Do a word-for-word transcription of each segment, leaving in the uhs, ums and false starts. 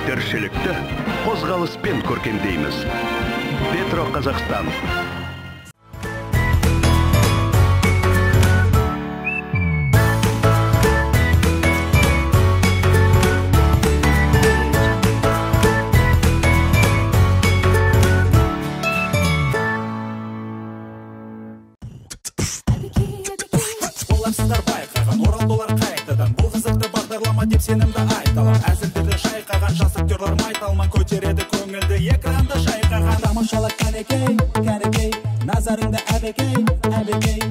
тіршілікті қозғалыспен көркемдейміз. Петро Қазақстан. Сенімді айталам, әзілдерді шайқаған жас актерлар майталман көтереді көңілді экранды шайқаған. Тамашала кәнекей, кәнекей, назарыңды әбекей, әбекей.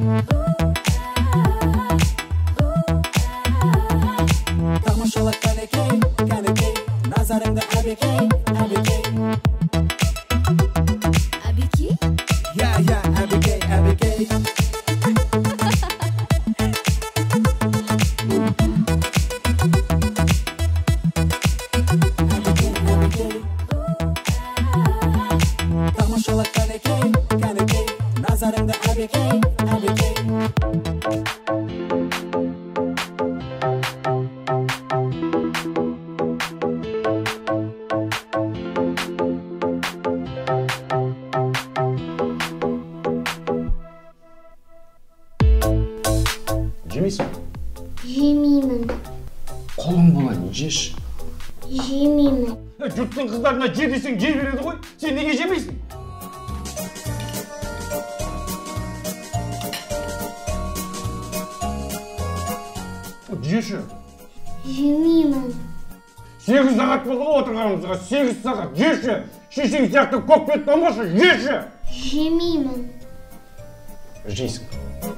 Тамашала кәнекей, кәнекей, назарыңды әбекей, әбекей. Әбекей? Я, я, әбекей, әбекей. Жемейсің? Жемеймін. Қолың болайын, жеш. Жемеймін. Жұрттың қыздарына же десең жей береді ғой, сен неге жемейсің? Жеші. Жемеймін. Сегіз сағат болды отырғанымызға, сегіз сағат, жеші. Шешең сияқты көк бет болмашы, жеші. Жемеймін. Жейсің.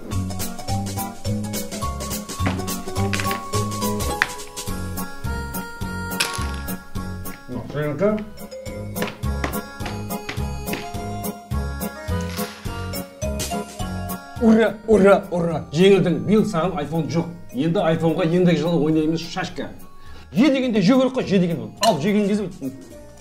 Машинка. Ура, ура, ура. Жеңілдің, биыл саған айфон жоқ. Енді айфонға ендігі жылы ойнаймыз шашка. Же дегенде же көріп қой, же деген бол. Ал жеген кезі өтсін.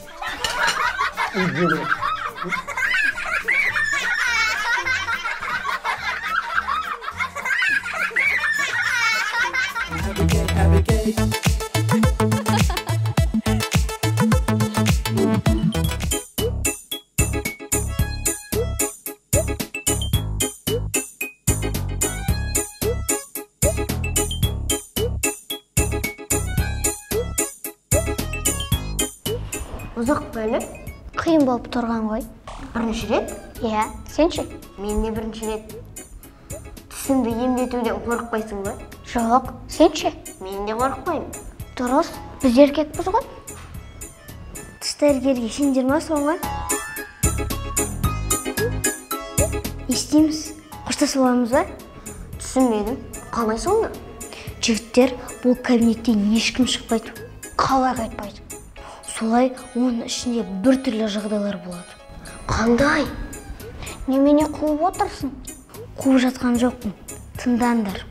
Ұзақ бөліп, қиын болып тұрған ғой. Бірінші рет? Иә, сен ше? Мен де бірінші рет. Тісіңді емдетуден қорықпайсың ба? Жоқ, сен ше? Мен де қорықпаймын. Дұрыс, біз еркекпіз ғой. Тіс дәрігерге сендер соңғы? Не істейміз? Қоштасып аламыз ба? Түсінбедім. Қалай сонда? Жігіттер, бұл кабинеттен ешкім шықпайды. Қалай қайтпайды? Солай оның ішінде бір түрлі жағдайлар болады. Қандай? Немене қуып отырсың? Қуып жатқан жоқпын. Тыңдаңдар.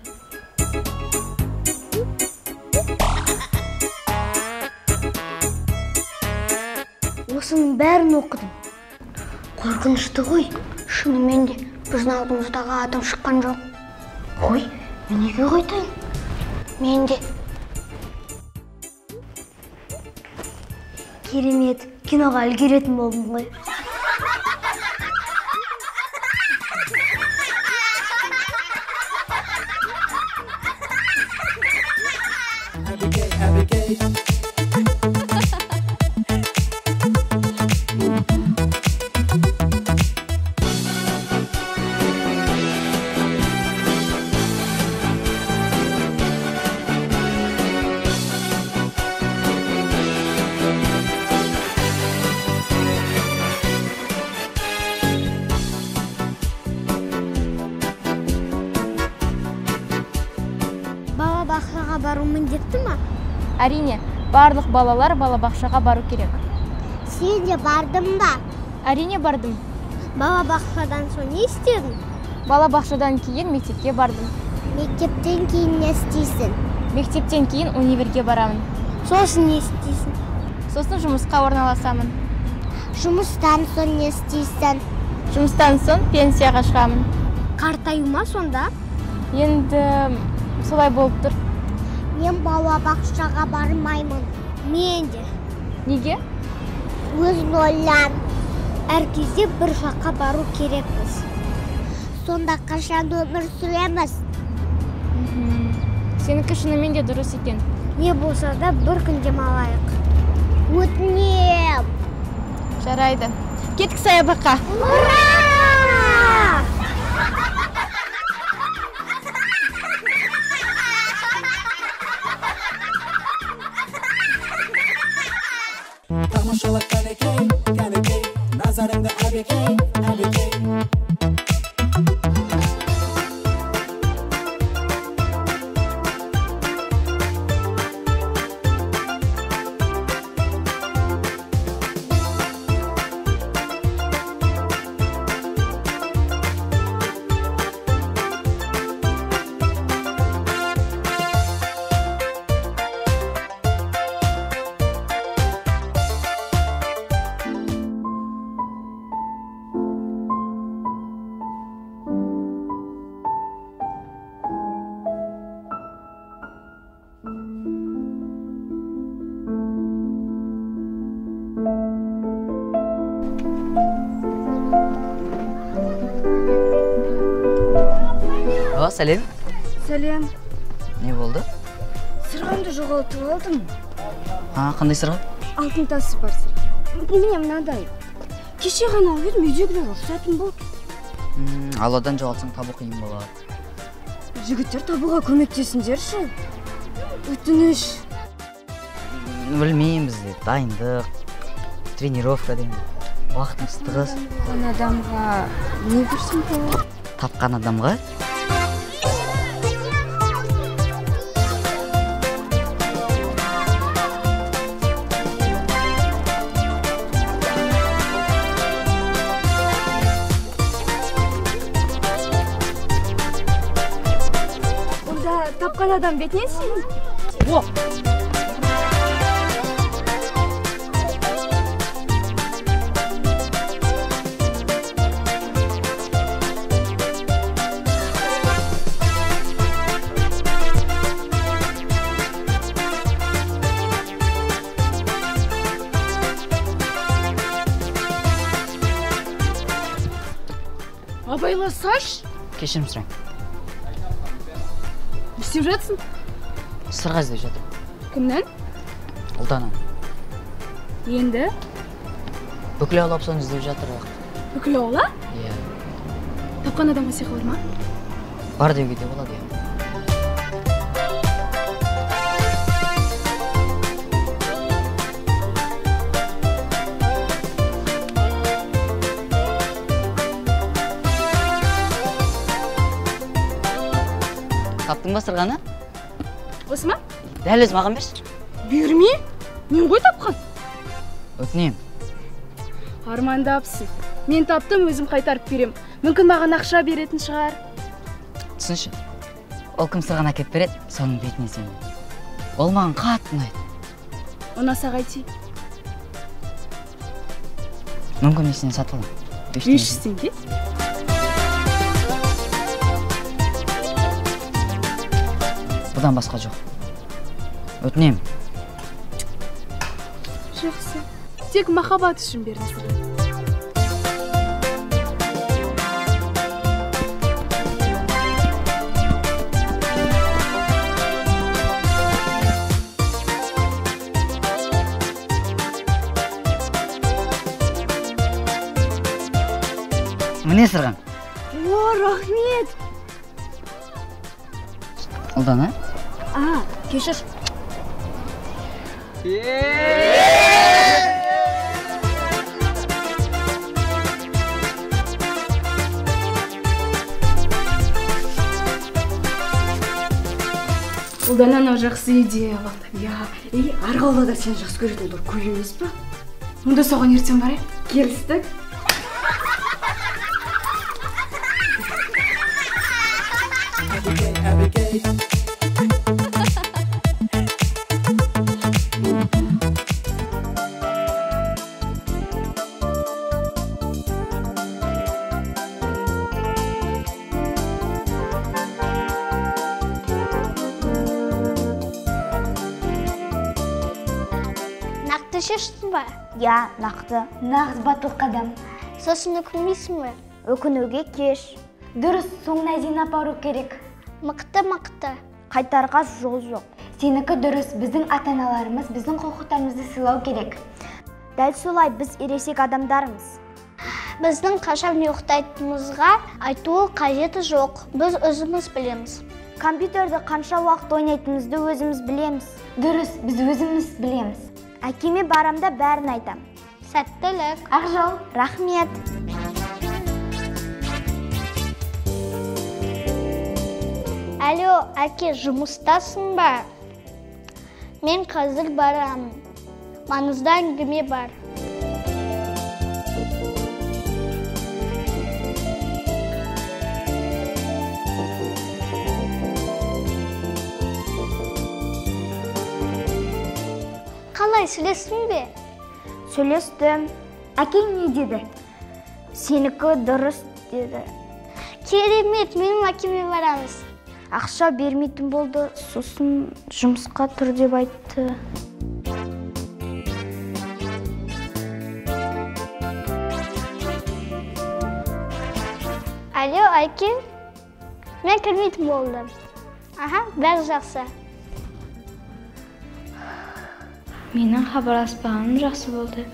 Осының бәрін оқыдым. Қорқынышты ғой. Шынымен де біздің алдымыздағы адам шыққан жоқ. Қой, мен неге қойтайын? Мен де. Керемет, киноға үлгеретін болдым ғой. Әбекей, әбекей. Балабақшаға бару міндетті ма? Әрине, барлық балалар балабақшаға бару керек. Сен де бардың ба? Әрине бардым. Балабақшадан соң не істедің? Балабақшадан кейін мектепке бардым. Мектептен кейін не істейсің? Мектептен кейін универге барамын. Сосын не істейсің? Сосын жұмысқа орналасамын. Жұмыстан соң не істейсің? Жұмыстан соң пенсияға шығамын. Қартаю ма сонда? Енді солай болып тұр. Мен балабақшаға бармаймын. Мен де. Неге? Өзің ойлан. Әр кезде бір жаққа бару керекпіз. Сонда қашан өмір сүреміз. Сенікі шынымен де дұрыс екен. Не болса да бір күн демалайық. Өтінем. Жарайды. Кеттік саябаққа. Ура! Тамашала кәнекей, кәнекей, назарыңда әбекей, әбекей. О, сәлем. Сәлем. Не болды? Сырғамды жоғалтып алдым. А, қандай сырға? Алтын тасы бар сырға. Міне мынадай. Кеше ғана алып едім, үйдегілер рұқсатым болды. Алладан жоғалтсаң табу қиын болады. Жігіттер табуға көмектесіңдерші. Өтініш. Білмеймін, бізде дайындық, тренировка деймін. Уақытымыз тығыз. Тапқан адамға не берсін болады? Тапқан адамға? Онда тапқан адам бетінен сен? О! Абайласаш? Кешірім сұрайын. Не істеп жатсың? Сырға іздеп жатыр. Кімнен? Ұлданан. Енді? Бүкіл аулап соны іздеп жатыр. Бүкіл аула? Иә. Тапқан адамға сыйға бар ма? Бар деуге де болады, иә. Таптың ба сырғаны? Осы ма? Дәл өз маған берші. Берме? Мен ғой тапқан. Өтінем. Армандапсың. Мен таптым, өзім қайтарып берем. Мүмкін маған ақша беретін шығар. Түсінші, ол кім сырғаны әкеп береді, соның бетіне сен. Ол маған қатты ұнайды. Ұнаса қайти? Мүмкін есінен сатып алам. бес жүз теңге? Бұдан басқа жоқ. Өтінем. Жақсы. Тек махаббат үшін беріңіз. Міне сырған. О, рахмет. Ұлдан, а? А, кешір. Ұлдан анау жақсы идея болды. Я, и арғалда сен жақсы көретін олар көп емес па? Мұнда соған ертең барайық. Келістік. Әбекей, әбекей. Нақты нақты шештің ба? Я, нақты. Нағыз батыл қадам. Сосын өкінбейсің бе? Өкінуге кеш. Дұрыс, соңына дейін апару керек. Мықты, мықты. Қайтарға жол жоқ. Сенікі дұрыс, біздің ата-аналарымыз біздің құқықтарымызды сыйлау керек. Дәл солай, біз ересек адамдармыз. Біздің қашан ұйықтайтынымызға айтуы қажеті жоқ. Біз өзіміз білеміз. Компьютерді қанша уақыт ойнайтынымызды өзіміз білеміз. Дұрыс, біз өзіміз білеміз. Әкеме барамда бәрін айтам. Сәттілік. Ақжол, рахмет. Алло, әке, жұмыстасың ба? Мен қазір барамын. Маңызды әңгіме бар. Қалай, сөйлестің бе? Сөйлестім. Әкең не деді? Сенікі дұрыс деді. Керемет, менің әкеме барамыз. Ақша бермейтін болды, сосын жұмысқа тұр деп айтты. Алло, әке, мен кірмейтін болдым. Аха, бәрі жақсы. Менің хабарласпағаным жақсы болды.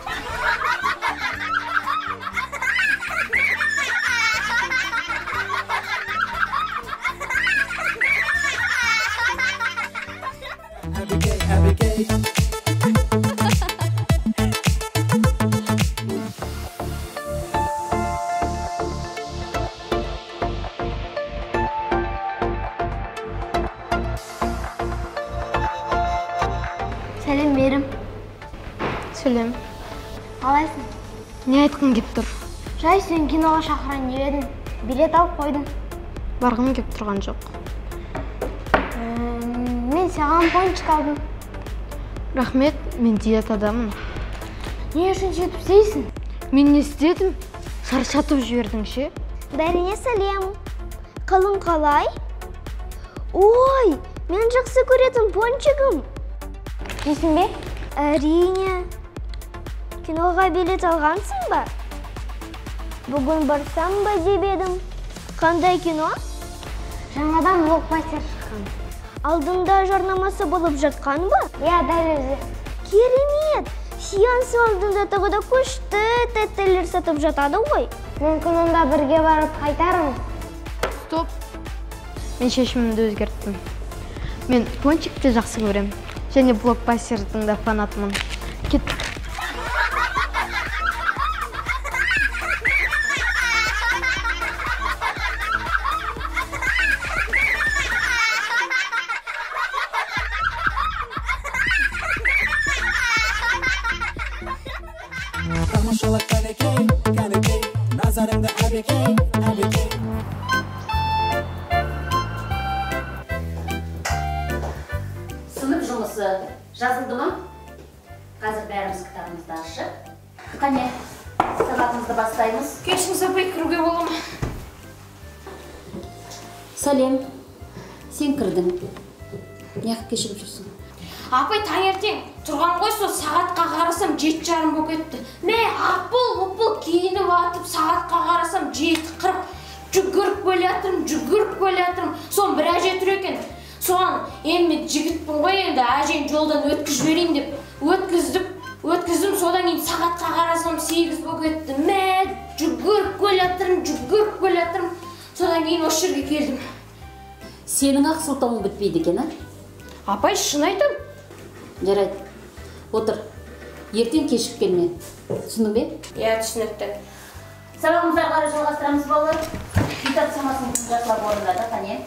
Сәлем берім. Сәлем. Қалайсың? Не айтқың кеп тұр? Жай, сен киноға шақырайын деп едім. Билет алып қойдым. Барғым кеп тұрған жоқ. Мен саған пончик алдым. Рахмет, мен диетадамын. Не үшін жетіп істейсің? Мен не істедім? Шаршатып жібердің ше? Бәріне сәлем. Қалың қалай? Ой, мен жақсы көретін пончигім. Дейсің бе? Әрине. Киноға билет алғансың ба? Бүгін барсам ба деп едім. Қандай кино? Жаңадан блокбастер шыққан. Алдында жарнамасы болып жатқан ба? Я, дәл өзі. Керемет! Сеанс алдында тағы да күшті тәттілер сатып жатады ғой. Мүмкін онда бірге барып қайтарым. Стоп. Мен шешімімді өзгерттім. Мен пончикті жақсы көрем. Және блокбастердің да фанатымын. Кеттік. Тамашала кәнекей, кәнекей, назарыңда әбекей, әбекей. Сынып жұмысы жазылды ма? Қазір бәріміз кітабымызды ашып. Қане, сабағымызды бастаймыз. Кешіңіз апай, кіруге бола ма? Сәлем, сен кірдің. Неғып кешігіп жүрсің? Апай, таңертең тұрған ғой, сол сағатқа қарасам жеті жарым болып кетті. Мә, апыл-ұпыл киініп атып, сағатқа қарасам жеті қырық. Жүгіріп келе жатырмын, жүгіріп келе жатырмын. Соны бір әже тұр екен. Соған енді жігітпін ғой, енді әжені жолдан өткізіп жіберейін деп өткіздім. Өткіздім, содан кейін сағатқа қарасам сегіз болып кетті. Мә, жүгіріп келе жатырмын, жүгіріп келе жатырмын. Содан кейін осы жерге келдім. Сенің ақ сылтауың бітпейді екен, а? Апай, шын айтам. Жарайды. Отыр. Ертең кешіп келме. Түсіндің бе? Иә, түсінікті. Сабағымызды қарай жалғастырамыз балалар. Үй тапсырмасын жақсылап орындады, қане.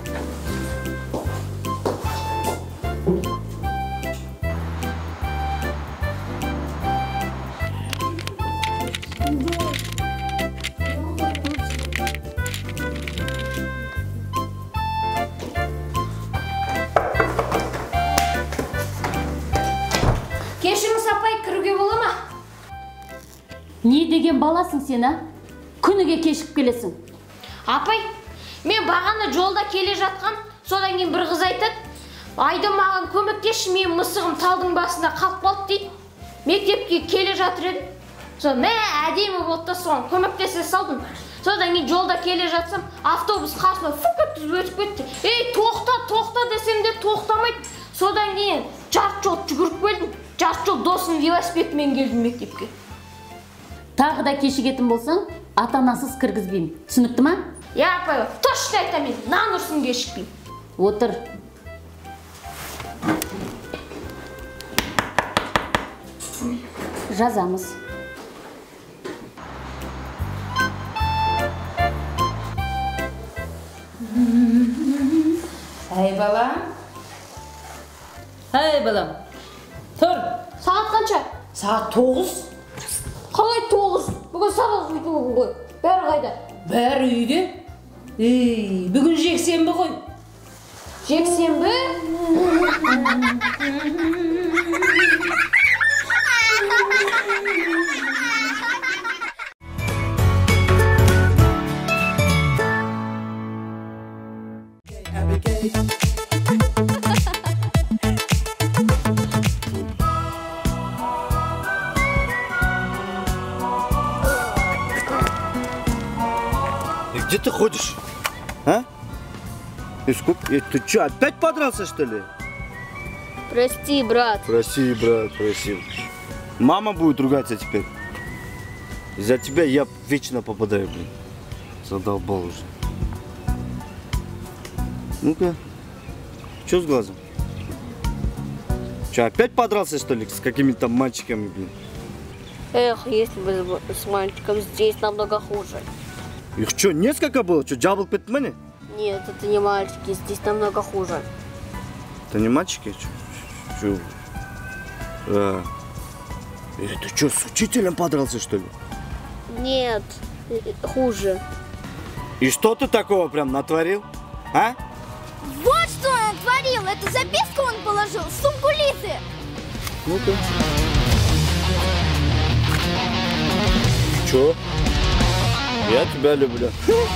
Кешіңіз апай, кіруге бола ма? Не деген баласың сен, а? Күніге кешіп келесің. Апай, мен бағана жолда келе жатқан, содан кейін бір қыз айтады, Айда маған көмектесші, мен мысығым талдың басында қалып қалды дейді. мектепке келе жатыр едім. Сол мә әдемі болды да соған көмектесе салдым. Содан кейін жолда келе жатсам, автобус қарсыма фук өткізіп өтіп кетті. Ей, тоқта, тоқта десем де тоқтамайды. Содан кейін жарты жол жүгіріп келдім. Жарты жол досым велосипедімен келдім мектепке. Тағы да кешігетін болсаң, ата-анасыз кіргізбеймін. Түсінікті ма? Я апай, точно айтамын, нан ұрсын кешікпеймін. Отыр. Жазамыз. Әй балам. Әй балам. Тұр. Сағат қанша? Сағат тоғыз. Қалай тоғыз? Бүгін сағат үйде ғой. Бәрі қайда? Бәрі үйде. Ей, бүгін жексенбі ғой. Жексенбі? Где ты ходишь? А? И сколько? И ты что, опять подрался, что ли? Прости, брат. Прости, брат, прости. Мама будет ругаться теперь. Из-за тебя я вечно попадаю, блин. Задолбал уже. Ну-ка. Что с глазом? Что, опять подрался, что ли, с какими-то мальчиками, блин? Эх, если бы с мальчиком здесь намного хуже. Их что, несколько было? Что, джабл пятмани? Нет, это не мальчики, здесь намного хуже. Это не мальчики? Что? А. Ты что, с учителем подрался, что ли? Нет, хуже. И что ты такого прям натворил? А? Вот что он натворил! Эту записку он положил в сумку Лизы! Ну-ка. Чё? Я тебя люблю.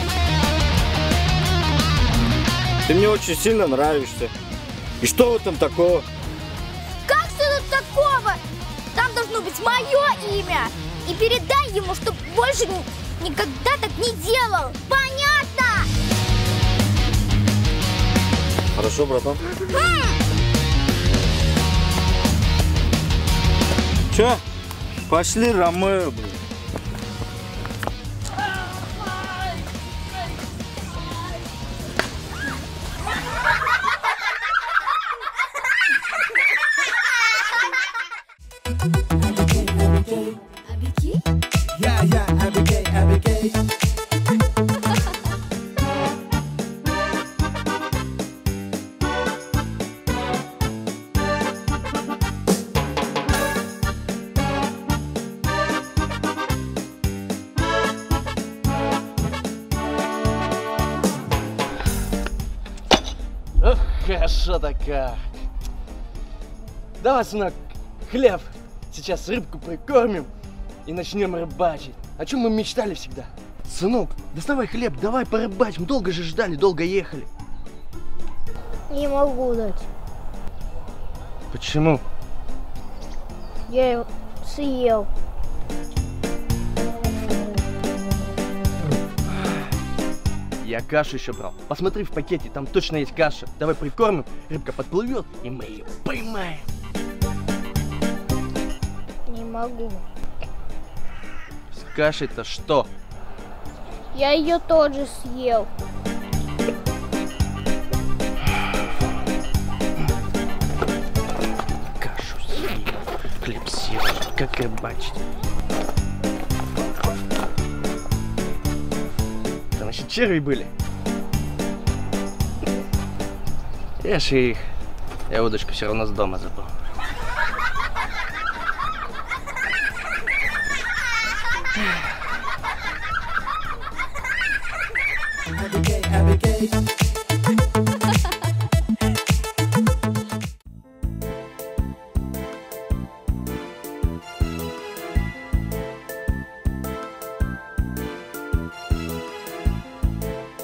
Ты мне очень сильно нравишься. И что в этом такого? Как что тут такого? Там должно быть мое имя. И передай ему, чтобы больше никогда так не делал. Понятно? Хорошо, братан. Че? Пошли, Ромео, блин. Yeah, yeah, Abigay, Abigay. Ох, хорошо-то как. Давай, сынок, хлеб. Сейчас рыбку прикормим и начнем рыбачить. О чем мы мечтали всегда. Сынок, доставай хлеб, давай порыбачим. Долго же ждали, долго ехали. Не могу дать. Почему? Я его съел. Я кашу еще брал. Посмотри в пакете, там точно есть каша. Давай прикормим, рыбка подплывет, и мы ее поймаем. Не могу. С кашей-то что? Я ее тоже съел. Кашу съел, хлеб съел, как рыбачить. Там еще черви были. Ешь их. Я удочку все равно с дома забыл. Abigay, Abigay.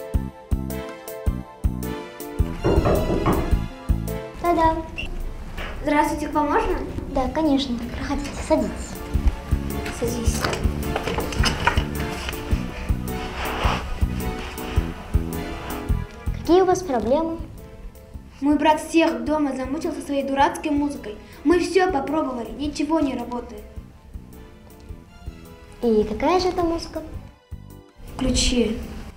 Та-дам! Здравствуйте, к вам можно? Да, конечно. Проходите, садитесь. Садись. Какие у вас проблемы? Мой брат всех дома замучился своей дурацкой музыкой. Мы все попробовали, ничего не работает. И какая же это музыка? Включи.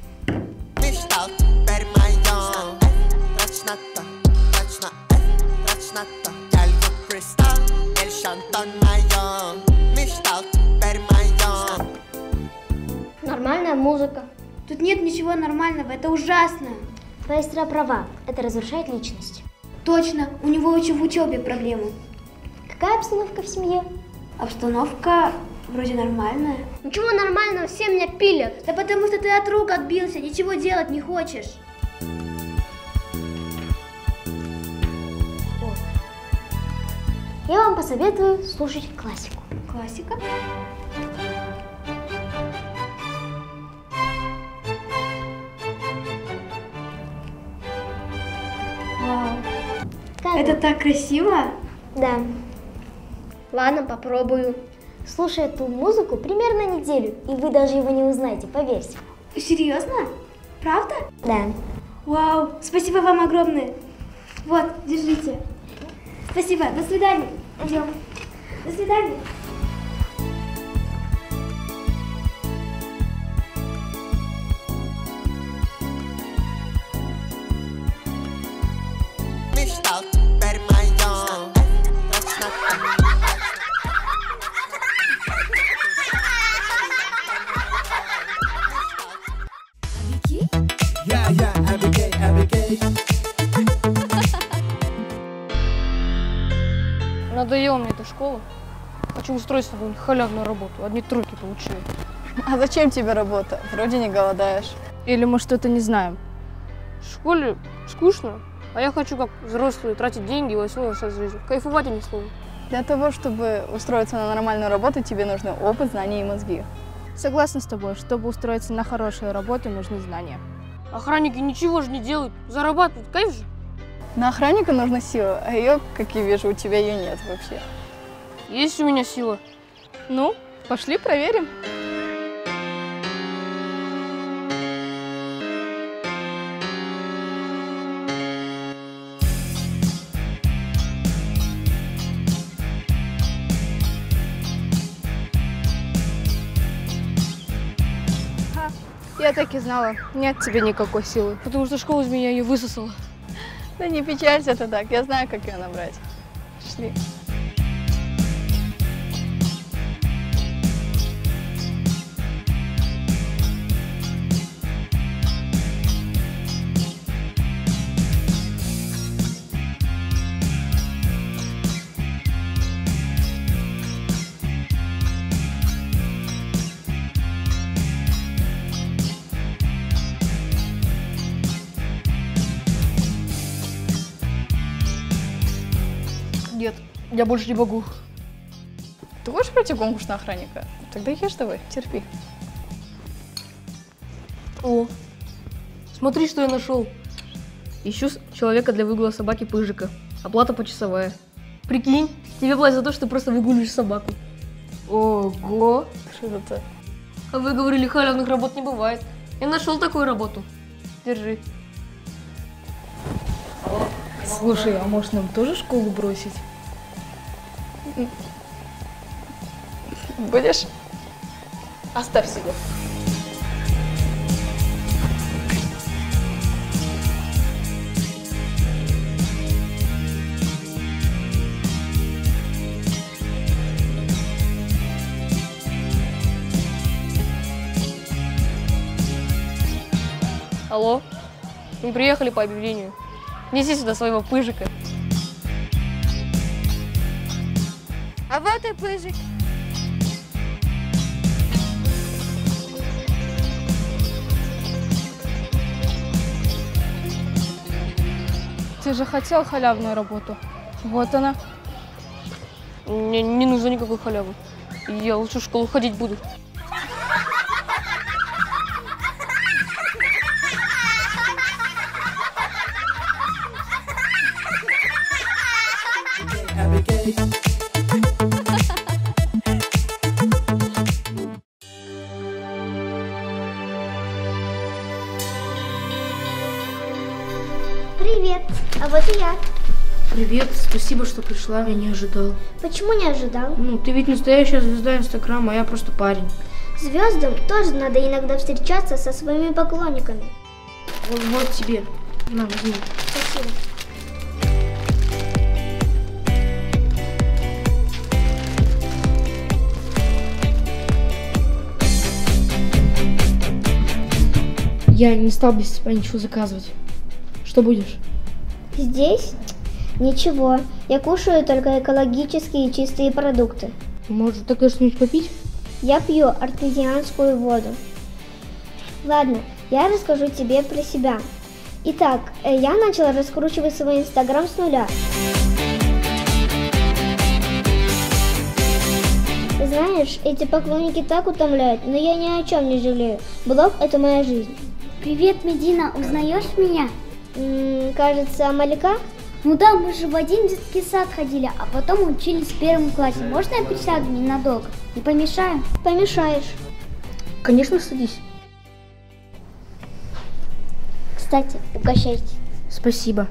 Нормальная музыка. Тут нет ничего нормального, это ужасно. Твоя сестра права, это разрушает личность. Точно, у него еще в учебе проблемы. Какая обстановка в семье? Обстановка вроде нормальная. Ничего нормального, все меня пилят. Да потому что ты от рук отбился, ничего делать не хочешь. О. Я вам посоветую слушать классику. Классика? Вау. Как Это так красиво? Да. Ладно, попробую. Слушай эту музыку примерно неделю, и вы даже его не узнаете, поверьте. Серьезно? Правда? Да. Вау, спасибо вам огромное. Вот, держите. Спасибо, до свидания. Идем. До свидания. Надоела мне эта школа. Хочу устроиться на какую-нибудь халявную работу. Одни тройки получаю. А зачем тебе работа? Вроде не голодаешь. Или мы что-то не знаем. В школе скучно, а я хочу как взрослые тратить деньги и веселиться жизнью. Кайфовать, а не слово. Для того, чтобы устроиться на нормальную работу, тебе нужны опыт, знания и мозги. Согласна с тобой, чтобы устроиться на хорошую работу, нужны знания. Охранники ничего же не делают, зарабатывают, кайф же. На охранника нужна сила, а ее, как я вижу, у тебя ее нет вообще. Есть у меня сила. Ну, пошли проверим. Я так и знала, нет тебе никакой силы, потому что школа из меня ее высосала. Да не печалься ты так, я знаю, как ее набрать. Шли. Нет, я больше не могу. Ты хочешь пройти конкурс на охранника? Тогда ешь давай, терпи. О, смотри, что я нашел. Ищу человека для выгула собаки Пыжика. Оплата почасовая. Прикинь, тебе платят за то, что ты просто выгуливаешь собаку. Ого! Что это? А вы говорили, халявных работ не бывает. Я нашел такую работу. Держи. Слушай, а может нам тоже школу бросить? Будешь? Оставь себе. Алло, мы приехали по объявлению. Неси сюда своего Пыжика. А вот и Пыжик. Ты же хотел халявную работу. Вот она. Мне не нужно никакой халявы. Я лучше в школу ходить буду. Привет, а вот и я. Привет, спасибо, что пришла, я не ожидал. Почему не ожидал? Ну, ты ведь настоящая звезда Инстаграма, а я просто парень. Звездам тоже надо иногда встречаться со своими поклонниками. Вот, вот тебе. На, возьми. Спасибо. Я не стал без тебя ничего заказывать. Что будешь? Здесь? Ничего. Я кушаю только экологические и чистые продукты. Может, тогда что-нибудь попить? Я пью артезианскую воду. Ладно, я расскажу тебе про себя. Итак, я начала раскручивать свой инстаграм с нуля. Знаешь, эти поклонники так утомляют, но я ни о чем не жалею. Блог – это моя жизнь. Привет, Медина, узнаешь меня? М-м, кажется, Малика? Ну да, мы же в один детский сад ходили, а потом учились в первом классе. Можно я присяду ненадолго? Не помешаю? Помешаешь. Конечно, садись. Кстати, угощайтесь. Спасибо.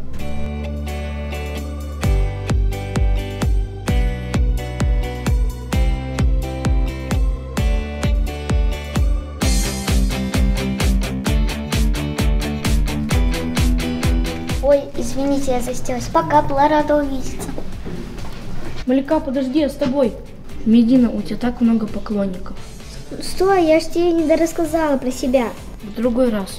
Ой, извините, я застелась. Пока, была рада увидеться. Малика, подожди, я с тобой. Медина, у тебя так много поклонников. Стой, я ж тебе не дорассказала про себя. В другой раз.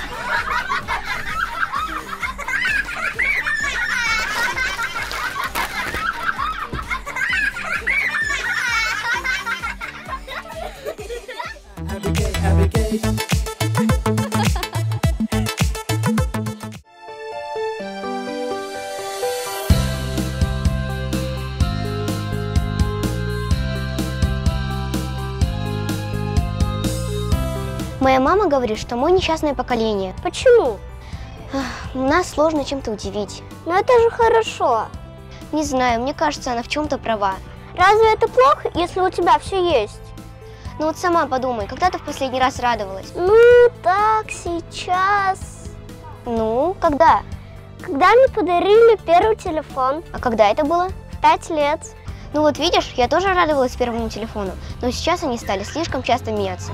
Моя мама говорит, что мы несчастное поколение. Почему? Нас сложно чем-то удивить. Но это же хорошо. Не знаю, мне кажется, она в чем-то права. Разве это плохо, если у тебя все есть? Ну вот сама подумай, когда ты в последний раз радовалась? Ну, так, сейчас. Ну, когда? Когда мне подарили первый телефон. А когда это было? В пять лет. Ну вот видишь, я тоже радовалась первому телефону, но сейчас они стали слишком часто меняться.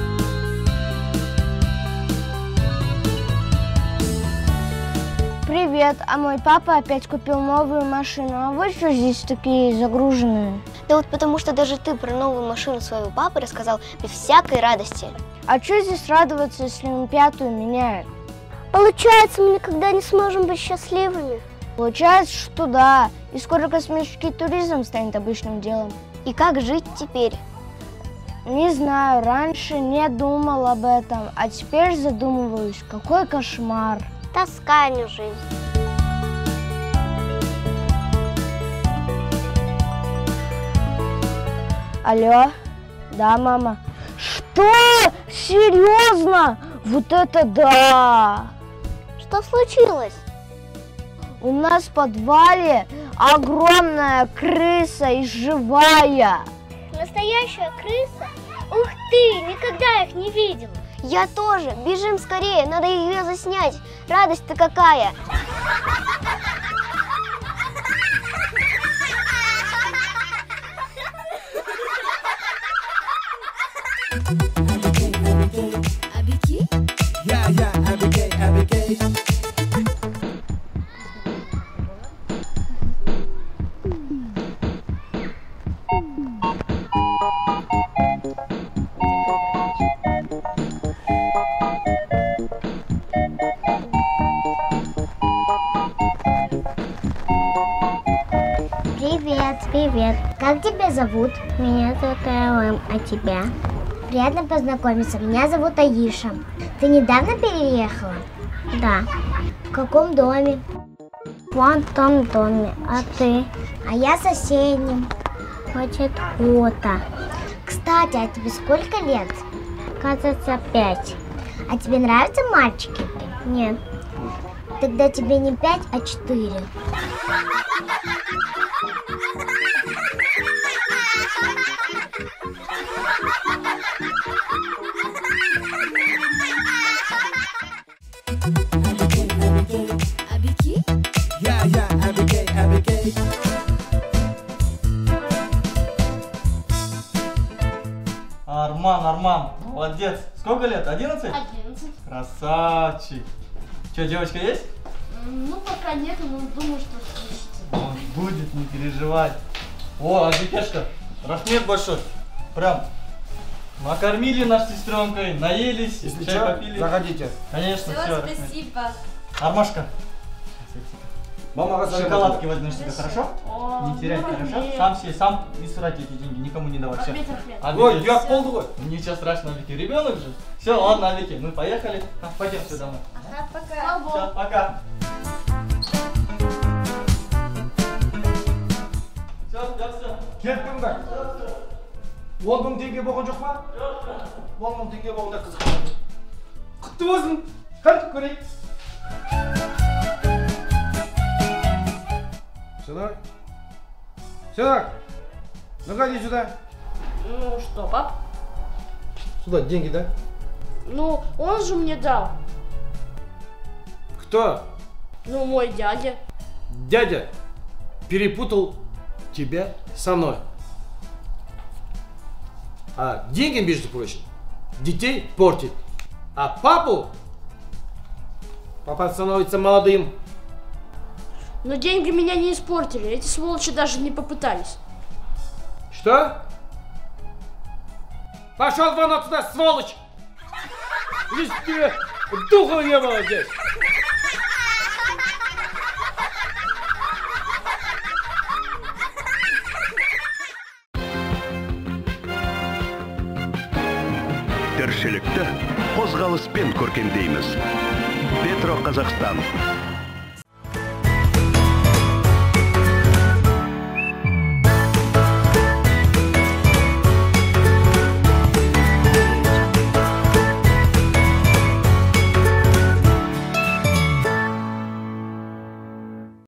Привет, а мой папа опять купил новую машину, а вы что здесь такие загруженные? Да вот потому что даже ты про новую машину своего папы рассказал без всякой радости. А что здесь радоваться, если он пятую меняет? Получается, мы никогда не сможем быть счастливыми. Получается, что да, и скоро космический туризм станет обычным делом. И как жить теперь? Не знаю, раньше не думал об этом, а теперь задумываюсь, какой кошмар. Тоска, а не жизнь. Алло? Да, мама. Что? Серьезно? Вот это да! Что случилось? У нас в подвале огромная крыса и живая. Настоящая крыса? Ух ты, никогда их не видела. Я тоже. Бежим скорее, надо ее заснять. Радость-то какая. Абики? Yeah, yeah, Абикей, Абикей. Привет, привет. Как тебя зовут? Меня зовут Элэм, а тебя? Приятно познакомиться. Меня зовут Аиша. Ты недавно переехала? Да. В каком доме? Вон в том доме. А ты? А я в соседнем. Хочет фото. Кстати, а тебе сколько лет? Кажется, пять. А тебе нравятся мальчики? Нет. Тогда тебе не пять, а четыре. кәнекей. Арман, Арман, молодец. Сколько лет? одиннадцать? одиннадцать. Красавчик. Че, девочка есть? Ну, пока нет, но думаю, что случится. Он будет, не переживай. О, Азикешка, рахмет большой. Прям накормили нас с сестренкой, наелись, Если чай что, попили. заходите. Конечно, Все, все. спасибо. Армашка, Мама, шоколадки возьмешь себе, хорошо? О, Не теряй, ну, хорошо? рахмет. Сам себе, сам и срать эти деньги, никому не давай. Все. Рахмет, рахмет. Ой, я полдугой. Ничего страшного, Вики, ребенок же. Все, ладно, Вики, мы поехали. А, пойдем все домой. Ага, пока. Все, пока. Все, все, все. Кеттіңдер. он мың теңге болған жоқ па? он мың теңге болғанда қызық. Құтты болсын. Қайтып көрейік. Сынок. Сынок. Ну-ка, иди сюда. Ну что, пап? Сюда деньги, да? Ну, он же мне дал. Кто? Ну, мой дядя. Дядя перепутал тебя со мной. А деньги, между прочим, детей портит. А папу, папа становится молодым. Но деньги меня не испортили. Эти сволочи даже не попытались. Что? Пошел вон отсюда, сволочь! Здесь тебе духа не было здесь. Тіршілікті қозғалыспен көркемдейміз. Петро Казахстан.